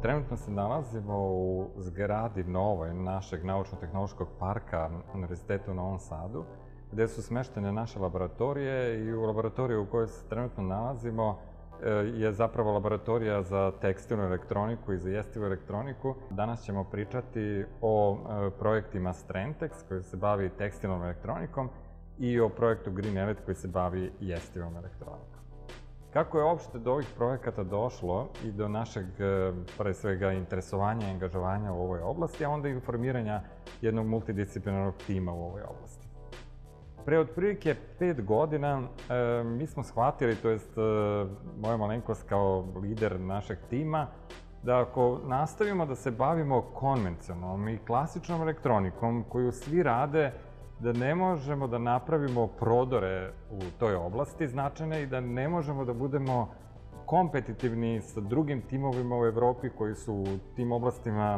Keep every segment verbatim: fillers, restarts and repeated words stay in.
trenutno se nalazimo u zgradi novoj našeg naučno-tehnološkog parka Univerziteta u Novom Sadu, gde su smeštene naše laboratorije i u laboratoriju u kojoj se trenutno nalazimo je zapravo laboratorija za tekstilnu elektroniku i za jestivu elektroniku. Danas ćemo pričati o projektima Strentex koji se bavi tekstilnom elektronikom i o projektu Green Elite koji se bavi jestivom elektronikom. Kako je uopšte do ovih projekata došlo i do našeg, pre svega, interesovanja i angažovanja u ovoj oblasti, a onda i formiranja jednog multidisciplinarnog tima u ovoj oblasti? Pre otprilike pet godina mi smo shvatili, to jest moja malenkost kao lider našeg tima, da ako nastavimo da se bavimo konvencionalnom i klasičnom elektronikom koju svi rade, da ne možemo da napravimo prodore u toj oblasti značajne i da ne možemo da budemo kompetitivni sa drugim timovima u Evropi koji su u tim oblastima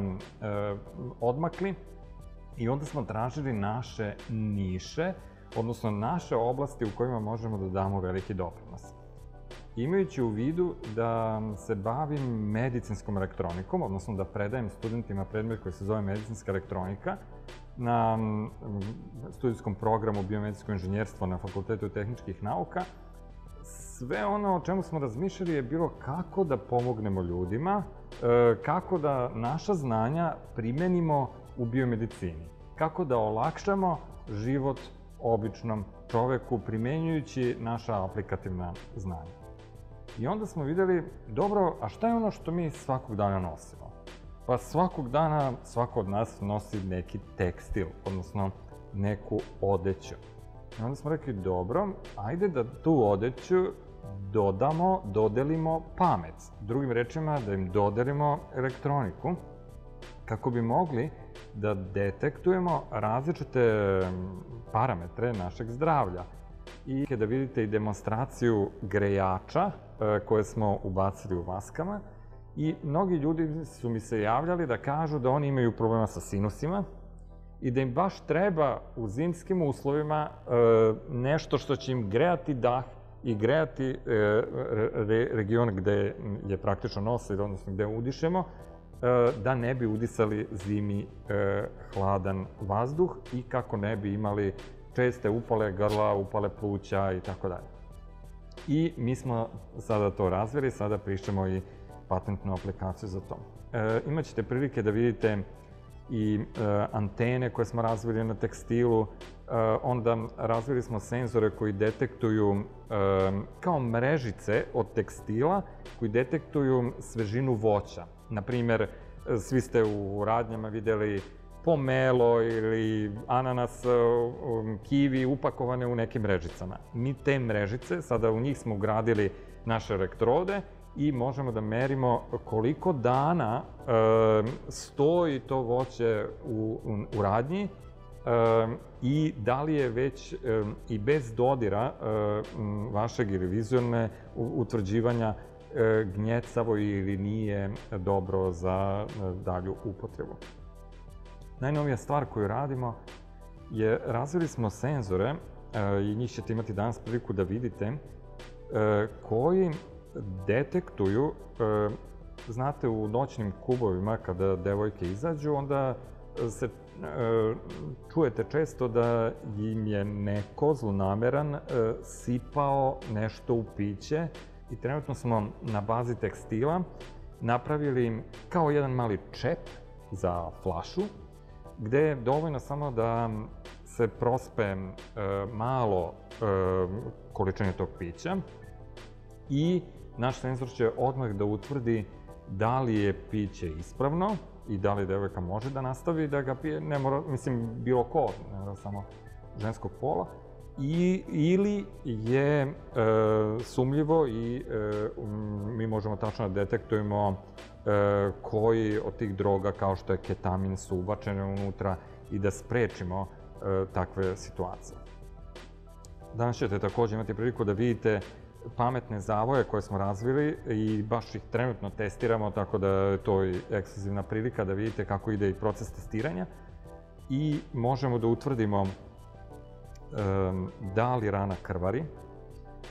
odmakli. I onda smo tražili naše niše, odnosno naše oblasti u kojima možemo da damo veliki doprinos. Imajući u vidu da se bavim medicinskom elektronikom, odnosno da predajem studentima predmet koji se zove medicinska elektronika, na studijskom programu biomedicinsko inženjerstvo na Fakultetu tehničkih nauka, sve ono o čemu smo razmišljali je bilo kako da pomognemo ljudima, kako da naša znanja primenimo u biomedicini, kako da olakšamo život običnom čoveku primenjujući naša aplikativna znanja. I onda smo videli, dobro, a šta je ono što mi svakog dana nosimo? Pa svakog dana svako od nas nosi neki tekstil, odnosno neku odeću. I onda smo rekli, dobro, ajde da tu odeću dodamo, dodelimo pamet. Drugim rečima, da im dodelimo elektroniku, kako bi mogli da detektujemo različite parametre našeg zdravlja. I kada vidite i demonstraciju grejača koje smo ubacili u maskama, i mnogi ljudi su mi se javljali da kažu da oni imaju problema sa sinusima i da im baš treba u zimskim uslovima nešto što će im grejati dah i grejati region gde je praktično nos, odnosno gde udišemo, da ne bi udisali zimi hladan vazduh i kako ne bi imali česte upale grla, upale pluća i tako dalje. I mi smo sada to razvili, sada pišemo i patentnu aplikaciju za to. Imaćete prilike da vidite i antene koje smo razvili na tekstilu, onda razvili smo senzore koji detektuju kao mrežice od tekstila, koji detektuju svežinu voća. Naprimer, svi ste u radnjama videli pomelo ili ananas, kivi upakovane u nekim mrežicama. Mi te mrežice, sada u njih smo ugradili naše elektrode i možemo da merimo koliko dana stoji to voće u radnji i da li je već i bez dodira vašeg ili vizualne utvrđivanja gnjecavo ili nije dobro za dalju upotrebu. Najnovija stvar koju radimo je razvili smo senzore, i njih ćete imati danas priliku da vidite, koji detektuju, znate, u noćnim klubovima kada devojke izađu, onda se čujete često da im je neko zlonameran sipao nešto u piće i trenutno smo na bazi tekstila napravili kao jedan mali čep za flašu, gde je dovoljno samo da se prospe malo količine tog pića i naš senzor će odmah da utvrdi da li je piće ispravno i da li devojka može da nastavi da ga pije, ne mora, mislim, bilo ko, ne mora samo ženskog pola, ili je sumnjivo i mi možemo tačno da detektujemo koji od tih droga, kao što je ketamin, su ubačene unutra i da sprečimo takve situacije. Danas ćete takođe imati priliku da vidite pametne zavoje koje smo razvili i baš ih trenutno testiramo, tako da je to i ekskluzivna prilika da vidite kako ide i proces testiranja i možemo da utvrdimo da li rana krvari,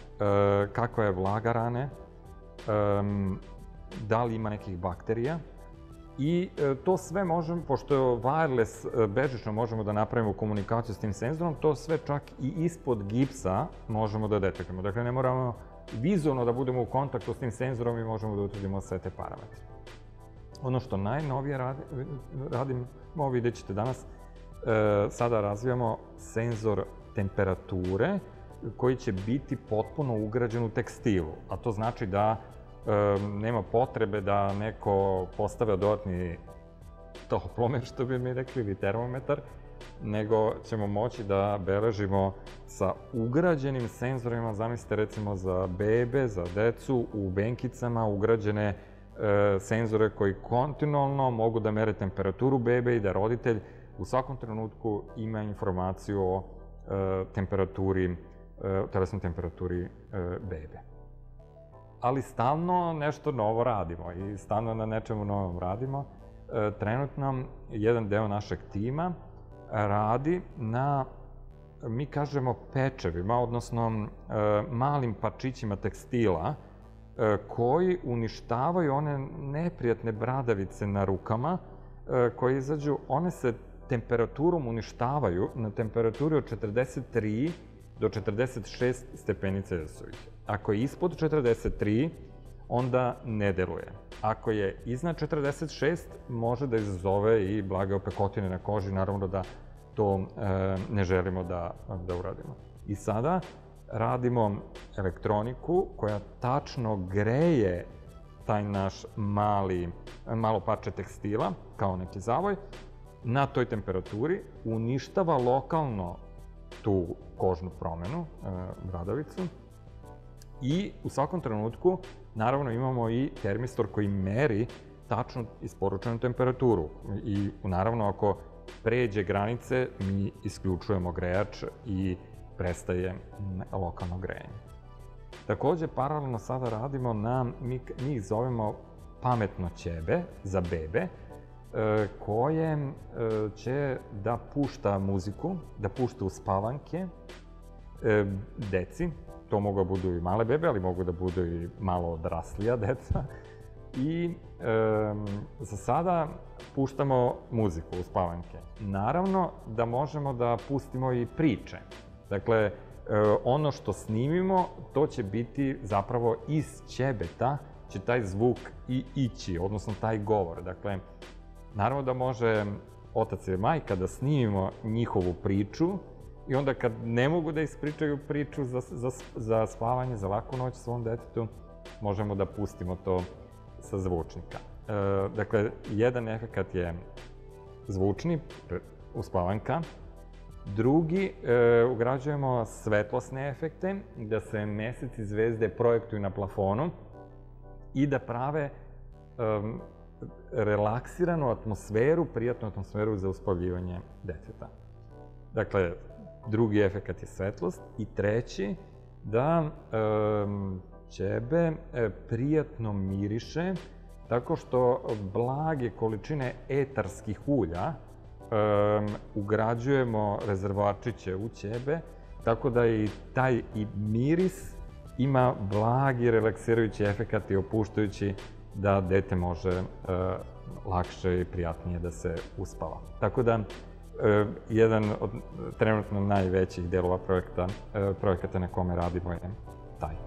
kakva je vlaga rane, da li ima nekih bakterija, I to sve možemo, pošto wireless bežično možemo da napravimo komunikaciju s tim senzorom, to sve čak i ispod gipsa možemo da detektujemo. Dakle, ne moramo vizualno da budemo u kontaktu s tim senzorom i možemo da utvrdimo sve te parametre. Ono što najnovije radimo, vidjet ćete danas, sada razvijamo senzor temperature koji će biti potpuno ugrađen u tekstilu, a to znači da nema potrebe da neko postave dodatni toplomer, što bi mi rekli, ili termometar, nego ćemo moći da beležimo sa ugrađenim senzorima, zamislite recimo za bebe, za decu, u benkicama ugrađene senzore koji kontinualno mogu da mere temperaturu bebe i da roditelj u svakom trenutku ima informaciju o temperaturi, telesnoj temperaturi bebe. Ali stalno nešto novo radimo i stalno na nečemu novom radimo. Trenutno jedan deo našeg tima radi na, mi kažemo, pečevima, odnosno malim parčićima tekstila koji uništavaju one neprijatne bradavice na rukama koje izađu. One se temperaturom uništavaju na temperaturi od četrdeset tri do četrdeset šest stepeni Celzijusovih. Ako je ispod četrdeset tri, onda ne deluje. Ako je iznad četrdeset šest, može da izazove i blage opekotine na koži, naravno da to ne želimo da uradimo. I sada radimo elektroniku koja tačno greje taj naš malo parče tekstila, kao neki zavoj, na toj temperaturi, uništava lokalno tu kožnu promenu, bradavicu, i u svakom trenutku, naravno, imamo i termistor koji meri tačno isporučenu temperaturu. I naravno, ako pređe granice, mi isključujemo grejač i prestaje lokalno grejanje. Takođe, paralelno sada radimo na, mi ih zovemo pametno ćebe za bebe, koje će da pušta muziku, da pušta uspavanke deci. To mogu da budu i male bebe, ali mogu da budu i malo odraslija deca. I za sada puštamo muziku, uspavanke. Naravno da možemo da pustimo i priče. Dakle, ono što snimimo, to će biti zapravo iz ćebeta, će taj zvuk i ići, odnosno taj govor. Dakle, naravno da može otac ili majka da snimimo njihovu priču i onda kad ne mogu da ispričaju priču za spavanje, za laku noć svom detetu, možemo da pustimo to sa zvučnika. Dakle, jedan efekat je zvučni, uspavanka. Drugi, ugrađujemo svetlosne efekte, da se mesec i zvezde projektuju na plafonu i da prave relaksiranu atmosferu, prijatnu atmosferu za uspavljivanje deteta. Dakle, drugi efekat je svetlost i treći, da ćebe prijatno miriše tako što blage količine etarskih ulja ugrađujemo rezervoarčiće u ćebe, tako da i taj miris ima blagi relaksirajući efekat i opuštajući da dete može lakše i prijatnije da se uspava. Tako da, jedan od trenutno najvećih delova projekata na kome radimo je taj.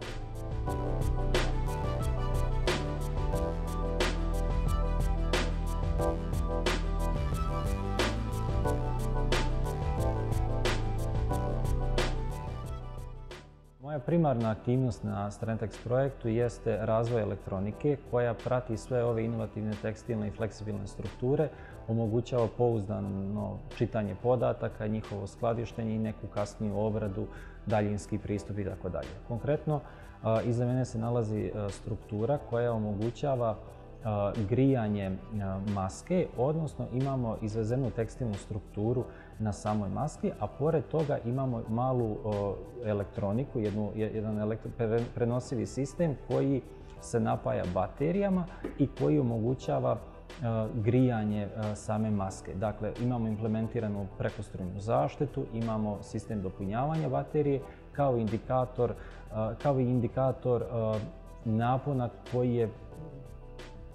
Moja primarna aktivnost na Strentex projektu jeste razvoj elektronike koja prati sve ove inovativne tekstilne i fleksibilne strukture, omogućava pouzdano čitanje podataka, njihovo skladištenje i neku kasniju obradu, daljinski pristup i tako dalje. Konkretno, iza mene se nalazi struktura koja omogućava grijanje maske, odnosno imamo izvezenu tekstilnu strukturu na samoj maski, a pored toga imamo malu elektroniku, jedan prenosivi sistem koji se napaja baterijama i koji omogućava grijanje same maske. Dakle, imamo implementiranu prekostrujnu zaštitu, imamo sistem dopunjavanja baterije kao indikator, kao i indikator napona koji je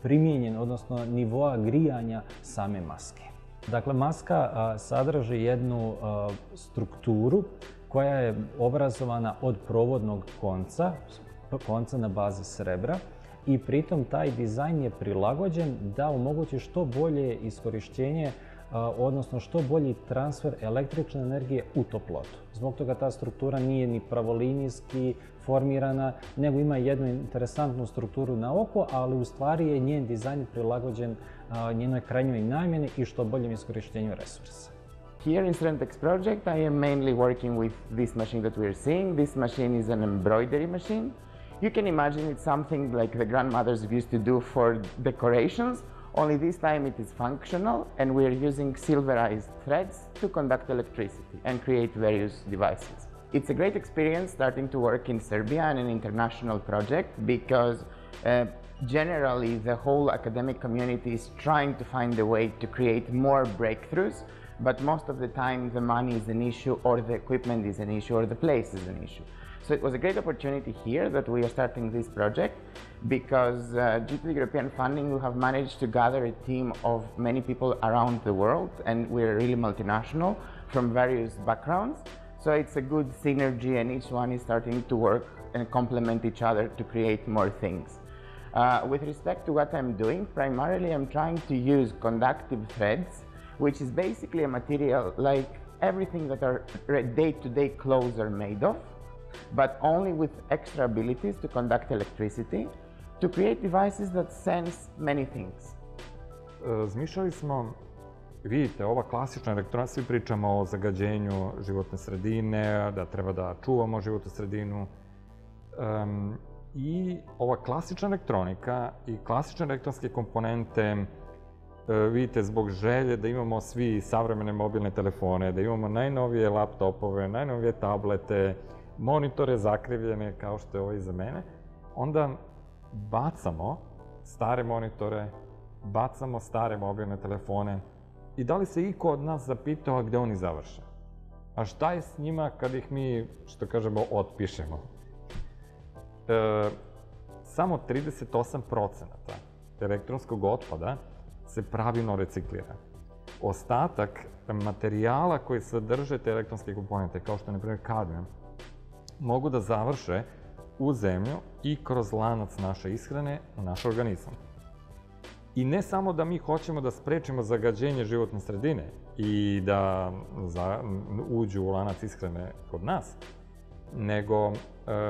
primijenjen, odnosno nivoa grijanja same maske. Dakle, maska a, sadrži jednu a, strukturu koja je obrazovana od provodnog konca, konca na bazi srebra, i pritom taj dizajn je prilagođen da omogući što bolje iskorištenje, odnosno što bolji transfer električne energije u toplotu. Zbog toga ta struktura nije ni pravolinijski formirana, nego ima jednu interesantnu strukturu na oko, ali u stvari je njen dizajn prilagođen njenoj krajnjoj namjeni i što boljem iskorištenju resursa. Here in Strentex project, I am mainly working with this machine that we are seeing. This machine is an embroidery machine. You can imagine it's something like the grandmothers used to do for decorations, only this time it is functional, and we are using silverized threads to conduct electricity and create various devices. It's a great experience starting to work in Serbia on an international project because uh, generally the whole academic community is trying to find a way to create more breakthroughs, but most of the time the money is an issue, or the equipment is an issue, or the place is an issue. So it was a great opportunity here that we are starting this project because uh, due to the European funding we have managed to gather a team of many people around the world, and we're really multinational from various backgrounds. So it's a good synergy, and each one is starting to work and complement each other to create more things. Uh, with respect to what I'm doing, primarily I'm trying to use conductive threads, which is basically a material like everything that our day-to-day clothes are made of, but only with extra abilities to conduct electricity, to create devices that sense many things. Zmišljali smo, vidite, ova klasična elektronika, svi pričamo o zagađenju životne sredine, da treba da čuvamo životnu sredinu. Um, I ova klasična elektronika i klasične elektronske komponente, vidite, zbog želje da imamo svi savremene mobilne telefone, da imamo najnovije laptopove, najnovije tablete, monitore zakrivljene kao što je ovo iza mene, onda bacamo stare monitore, bacamo stare mobilne telefone i da li se iko od nas zapitao gde oni završe? A šta je s njima kad ih mi, što kažemo, otpišemo? E, samo trideset osam procenata elektronskog otpada se pravilno reciklira. Ostatak materijala koji sadrže te elektronske komponente, kao što je, na primjer, kadmijum, mogu da završe u zemlju i kroz lanac naše ishrane u naš organizam. I ne samo da mi hoćemo da sprečimo zagađenje životne sredine i da za, uđu u lanac ishrane kod nas, nego, e,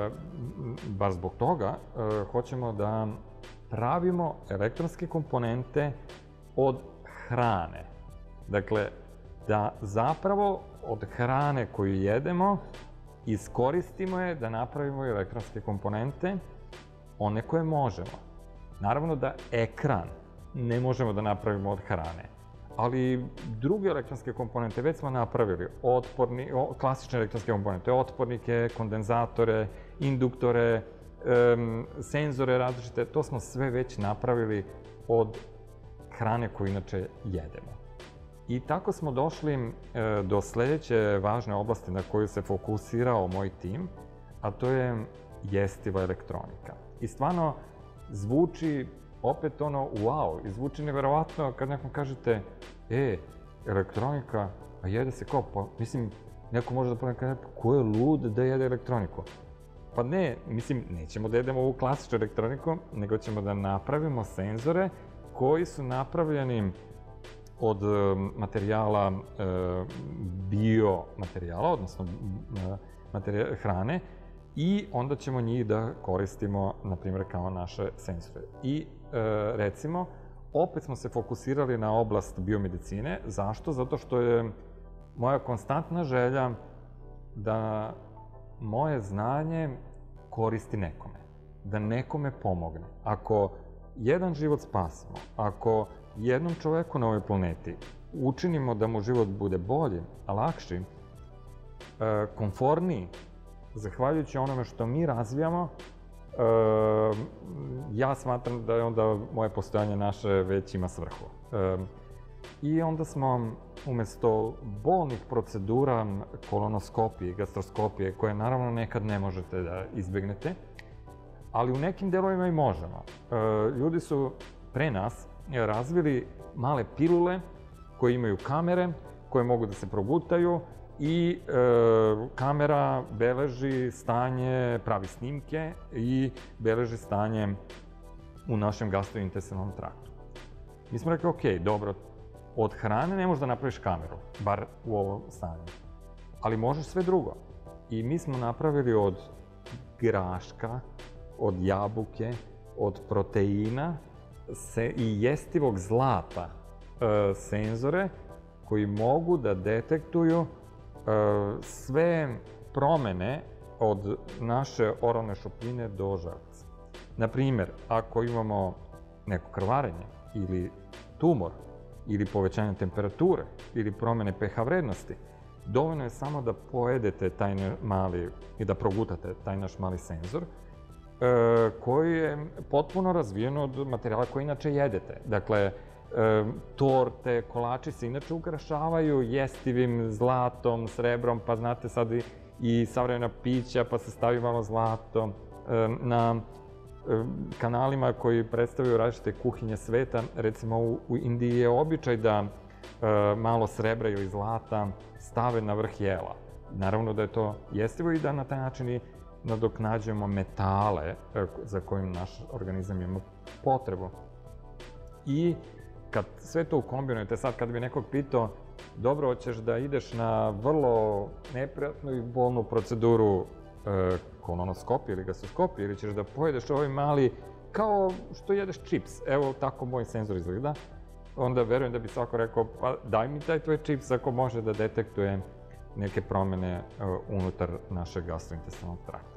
baš zbog toga, e, hoćemo da pravimo elektronske komponente od hrane. Dakle, da zapravo od hrane koju jedemo iskoristimo je da napravimo elektronske komponente, one koje možemo. Naravno da ekran ne možemo da napravimo od hrane, ali druge elektronske komponente već smo napravili, otporni, klasične elektronske komponente, otpornike, kondenzatore, induktore, um, senzore različite, to smo sve već napravili od hrane koju inače jedemo. I tako smo došli e, do sljedeće važne oblasti na koju se fokusirao moj tim, a to je jestiva elektronika. I stvarno zvuči opet ono wow, i zvuči neverovatno kad nekom kažete e, elektronika, a jede se kao, pa mislim, neko može da ponekad, ko je lud da jede elektroniku? Pa ne, mislim, nećemo da jedemo ovu klasičnu elektroniku, nego ćemo da napravimo senzore koji su napravljeni od materijala, biomaterijala, odnosno hrane, i onda ćemo njih da koristimo, na primjer, kao naše senzore. I recimo, opet smo se fokusirali na oblast biomedicine. Zašto? Zato što je moja konstantna želja da moje znanje koristi nekome, da nekome pomogne. Ako jedan život spasimo, ako jednom čoveku na ovoj planeti učinimo da mu život bude bolji, lakši, komforniji, zahvaljujući onome što mi razvijamo, ja smatram da je onda moje postojanje naše već ima svrhu. I onda smo umjesto bolnih procedura, kolonoskopije, gastroskopije, koje naravno nekad ne možete da izbjegnete, ali u nekim delovima i možemo. Ljudi su pre nas razvili male pilule koje imaju kamere, koje mogu da se progutaju i e, kamera beleži stanje, pravi snimke i beleži stanje u našem gastrointestinalnom traktu. Mi smo rekli, ok, dobro, od hrane ne možeš da napraviš kameru, bar u ovom stanju, ali možeš sve drugo. I mi smo napravili od graška, od jabuke, od proteina se, i jestivog zlata e, senzore koji mogu da detektuju e, sve promene od naše oralne šupljine do želuca. Naprimer, ako imamo neko krvarenje ili tumor ili povećanje temperature ili promene pH vrednosti, dovoljno je samo da pojedete taj mali i da progutate taj naš mali senzor e, koji je potpuno razvijen od materijala koji inače jedete. Dakle, e, torte, kolači se inače ukrašavaju jestivim zlatom, srebrom, pa znate sad i, i savremena pića, pa se stavi malo zlato. E, na e, kanalima koji predstavljaju različite kuhinje sveta, recimo u, u Indiji je običaj da e, malo srebra ili zlata stave na vrh jela. Naravno da je to jestivo i da na taj način i nadoknađujemo metale za kojim naš organizam ima potrebu. I kad sve to ukombinujete, sad kad bi nekog pitao, dobro, hoćeš da ideš na vrlo neprijatnu i bolnu proceduru e, kolonoskopije ili gastroskopije, ili ćeš da pojedeš ovaj mali, kao što jedeš čips, evo tako moj senzor izgleda, onda verujem da bi svako rekao, pa daj mi taj tvoj čips ako može da detektuje neke promene uh, unutar našeg gastrointestinalnog trakta.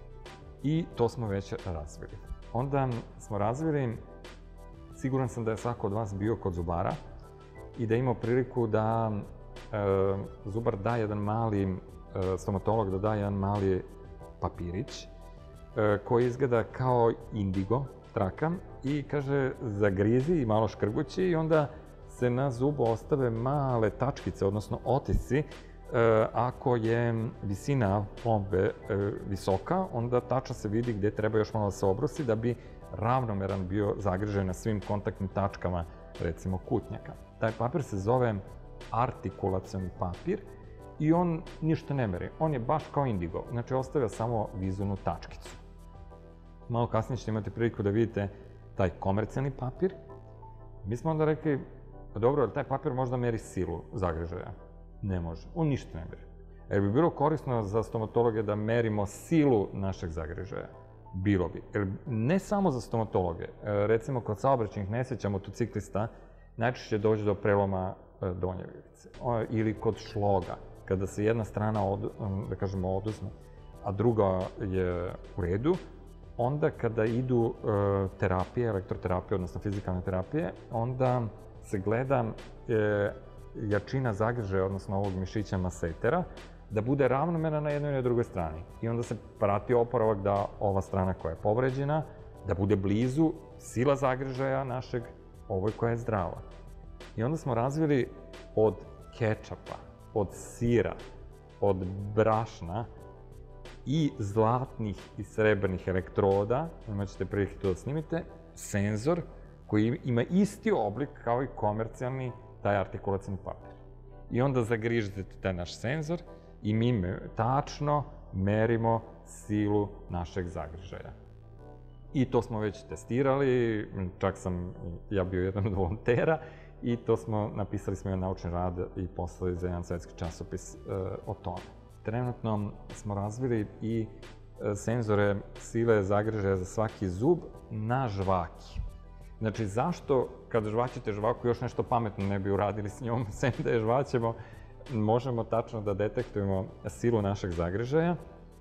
I to smo već razvili. Onda smo razvili, siguran sam da je svako od vas bio kod zubara i da je imao priliku da uh, zubar da jedan mali, uh, stomatolog da da jedan mali papirić uh, koji izgleda kao indigo traka i kaže zagrizi i malo škrgući i onda se na zubu ostave male tačkice, odnosno otisci. E, ako je visina plombe e, visoka, onda tačno se vidi gde treba još malo da se obrusi da bi ravnomeran bio zagrižen na svim kontaktnim tačkama, recimo kutnjaka. Taj papir se zove artikulacioni papir i on ništa ne meri. On je baš kao indigo, znači ostavlja samo vizualnu tačkicu. Malo kasnije ćete imati priliku da vidite taj komercijalni papir. Mi smo onda rekli, pa dobro, ali taj papir možda meri silu zagrižaja? Ne može, on ništa ne meri. Jer bi bilo korisno za stomatologe da merimo silu našeg zagrižaja? Bilo bi. Jer ne samo za stomatologe, recimo kod saobraćajnih nesreća motociklista najčešće dođe do preloma donje vilice. Ili kod šloga, kada se jedna strana, od, da kažemo, oduzme, a druga je u redu, onda kada idu e, terapije, elektroterapije, odnosno fizikalne terapije, onda se gleda e, jačina zagrižaja, odnosno ovog mišića masetera, da bude ravnomerna na jednoj i na drugoj strani. I onda se prati oporavak da ova strana koja je povređena, da bude blizu sila zagrižaja našeg ovoj koja je zdrava. I onda smo razvili od kečapa, od sira, od brašna, i zlatnih i srebrnih elektroda, imat ćete prilike to da snimite, senzor koji ima isti oblik kao i komercijalni taj artikulacioni papir. I onda zagrižete taj naš senzor i mi tačno merimo silu našeg zagrižaja. I to smo već testirali, čak sam ja bio jedan od volontera i to smo, napisali smo jedan naučni rad i poslali za jedan svetski časopis e, o tome. Trenutno smo razvili i senzore sile zagrižaja za svaki zub na žvaki. Znači, zašto kad žvaćete žvaku još nešto pametno ne bi uradili s njom, sem da je žvaćemo, možemo tačno da detektujemo silu našeg zagrižaja.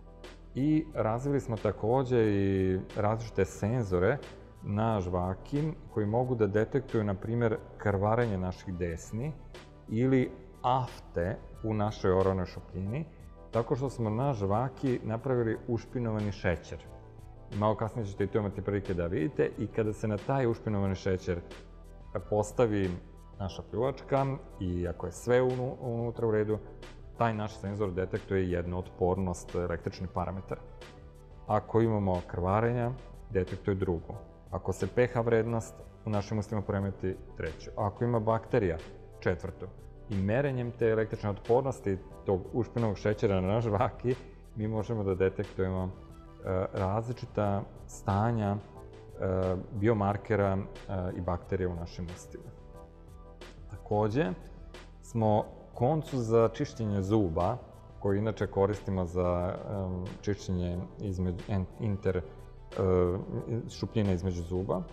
I razvili smo takođe i različite senzore na žvaki koji mogu da detektuju, na primer, krvarenje naših desni ili afte u našoj oralnoj šupljini, tako što smo na žvaki napravili ušpinovani šećer. Malo kasnije ćete i to imati prilike da vidite i kada se na taj ušpinovani šećer postavi naša pljuvačka i ako je sve unutra u redu, taj naš senzor detektuje jednu otpornost električnih parametara. Ako imamo krvarenja, detektuje drugu. Ako se pH vrednost u našim ustima poremetiti treću. Ako ima bakterija, četvrtu. I merenjem te električne otpornosti tog ušpinovog šećera na žvaki, mi možemo da detektujemo različita stanja biomarkera i bakterija u našim ustima. Takođe, smo koncu za čišćenje zuba, koji inače koristimo za čišćenje inter šupljine između zuba,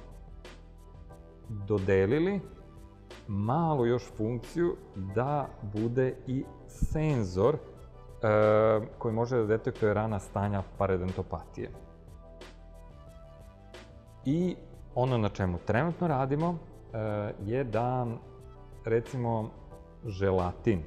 dodelili malu još funkciju da bude i senzor koji može da detektuje rana stanja parodontopatije. I ono na čemu trenutno radimo je da, recimo, želatin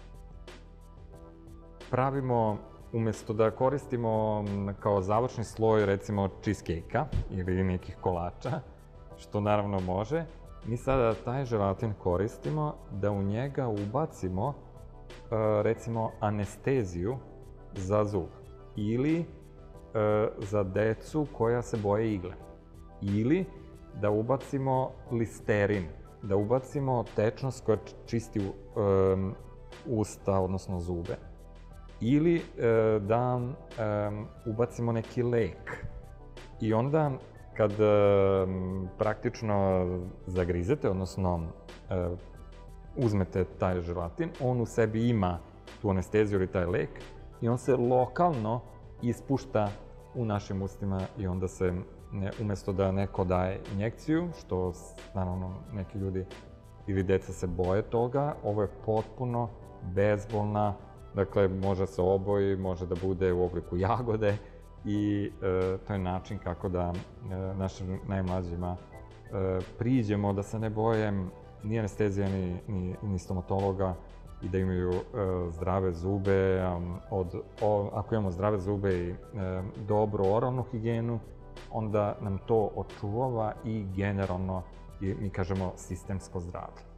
pravimo, umjesto da koristimo kao završni sloj, recimo, cheesecake-a ili nekih kolača, što naravno može, mi sada taj želatin koristimo da u njega ubacimo, recimo, anesteziju za zub ili za decu koja se boje igle. Ili da ubacimo listerin, da ubacimo tečnost koja čisti usta, odnosno zube. Ili da ubacimo neki lek. I onda kad praktično zagrizete, odnosno uzmete taj želatin, on u sebi ima tu anesteziju ili taj lek i on se lokalno ispušta u našim ustima i onda se, umjesto da neko daje injekciju, što naravno neki ljudi ili deca se boje toga, ovo je potpuno bezbolna, dakle može se oboji, može da bude u obliku jagode i to je način kako da našim najmlađima priđemo da se ne boje ni anestezija, ni stomatologa i da imaju zdrave zube. Ako imamo zdrave zube i dobru oralnu higijenu, onda nam to očuvava i generalno, mi kažemo, sistemsko zdravlje.